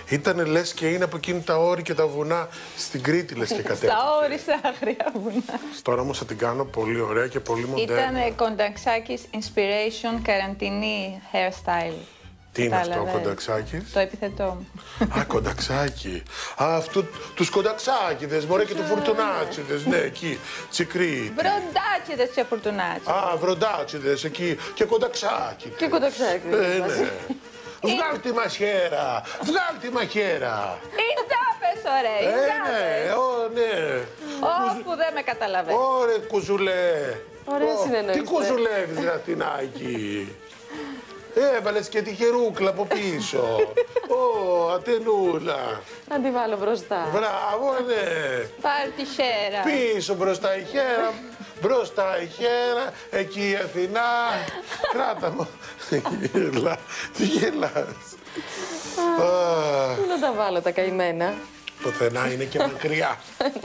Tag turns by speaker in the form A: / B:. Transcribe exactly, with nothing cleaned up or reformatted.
A: Ήτανε λες και είναι από εκείνη τα όρη και τα βουνά στην Κρήτη, λες και κατέβηκε.
B: Στα όρη, στα άγρια βουνά.
A: Τώρα όμως θα την κάνω πολύ ωραία και πολύ μοντέρνα.
B: Ήτανε Κονταξάκης Inspiration Καραντινή hairstyle.
A: Τι είναι αυτό,
B: Κατάλαβες.
A: Κονταξάκης?
B: Το επιθετό μου.
A: Α, Κονταξάκι. Α, αυτού τους Κονταξάκηδες, μωρέ, και του Φουρτουνάτσιδες, ναι, εκεί, Τσικρίτη.
B: Βροντάτσιδες και φουρτουνάτσιδες.
A: Α, Βροντάτσιδες, εκεί, και Κονταξάκηδες.
C: Και Κονταξάκηδες.
A: Ε, ναι. Βγάλ' τη μαχαίρα, βγάλ' τη μαχαίρα.
B: Είναι τάπες, ωραία,
A: Ε,
B: είναι
A: ναι,
B: τάπες.
A: ω, ναι.
B: Όπου δεν με καταλαβαίνει.
A: Ωρε, κουζουλέ.
C: Ωραία
A: Ω,
C: συνεννοείστε.
A: Τι κουζουλεύεις, Ρατινάκη. Έβαλες και τη χερούκλα από πίσω. Ω, Ατενούλα.
C: Να τη βάλω μπροστά.
A: Μπράβο, ναι.
B: Πάρ' τη χέρα.
A: Πίσω μπροστά η χέρα, μπροστά η χέρα, εκεί η Αθηνά. Κράτα μου. Γελά, τι γελάς.
C: Πού να τα βάλω τα καημένα.
A: Το Θενά είναι και μακριά.